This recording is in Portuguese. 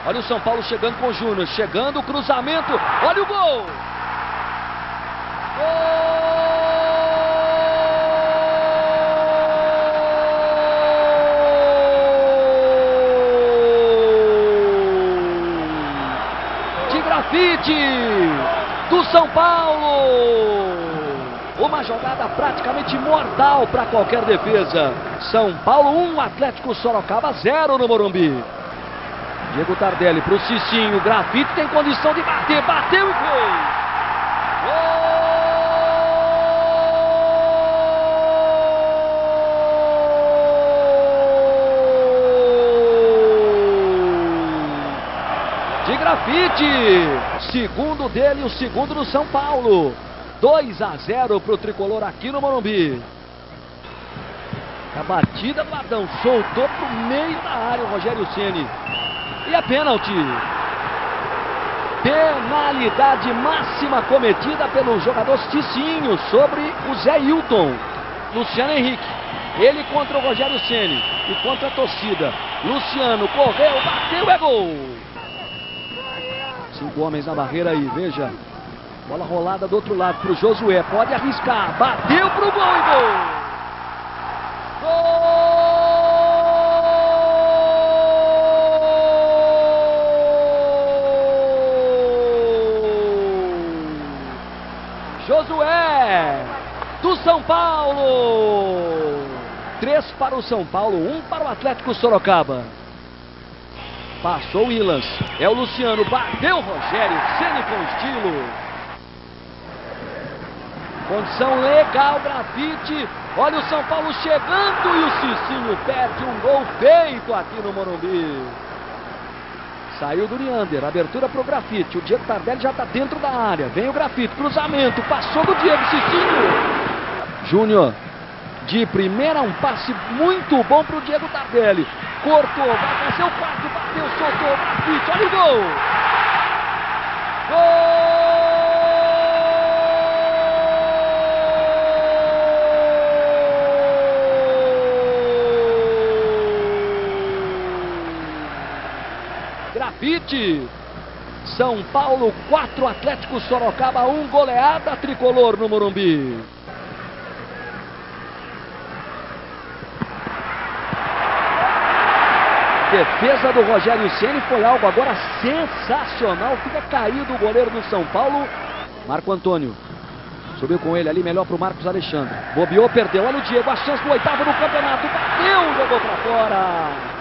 Olha o São Paulo chegando com o Júnior. Chegando o cruzamento. Olha o gol! De grafite do São Paulo. Uma jogada praticamente mortal para qualquer defesa. São Paulo 1, Atlético Sorocaba 0 no Morumbi. Diego Tardelli para o Cicinho. Grafite tem condição de bater. Bateu e fez. De grafite. Segundo dele, o segundo do São Paulo. 2-0 para o tricolor aqui no Morumbi. A batida do Adão soltou para o meio da área o Rogério Ceni. E a pênalti. Penalidade máxima cometida pelo jogador Cicinho sobre o Zé Hilton. Luciano Henrique. Ele contra o Rogério Ceni e contra a torcida. Luciano correu, bateu, é gol. 5 homens na barreira aí, veja. Bola rolada do outro lado para o Josué. Pode arriscar. Bateu para o gol e gol. Gol! Josué do São Paulo. 3 para o São Paulo, 1 para o Atlético Sorocaba. Passou o Williams. É o Luciano. Bateu o Rogério Ceni com estilo. Condição legal, grafite. Olha o São Paulo chegando e o Cicinho perde um gol feito aqui no Morumbi. Saiu do Leander, abertura para o grafite. O Diego Tardelli já está dentro da área. Vem o grafite, cruzamento, passou do Diego, Cicinho. Júnior, de primeira, um passe muito bom para o Diego Tardelli. Cortou, vai fazer o quarto, bateu, soltou o grafite. Olha o gol. Gol! Grafite. São Paulo 4, Atlético Sorocaba 1, goleada tricolor no Morumbi. Defesa do Rogério Ceni foi algo agora sensacional. Fica caído o goleiro do São Paulo. Marco Antônio. Subiu com ele ali, melhor para o Marcos Alexandre. Bobeou, perdeu. Olha o Diego, a chance do 8º no campeonato. Bateu, jogou para fora.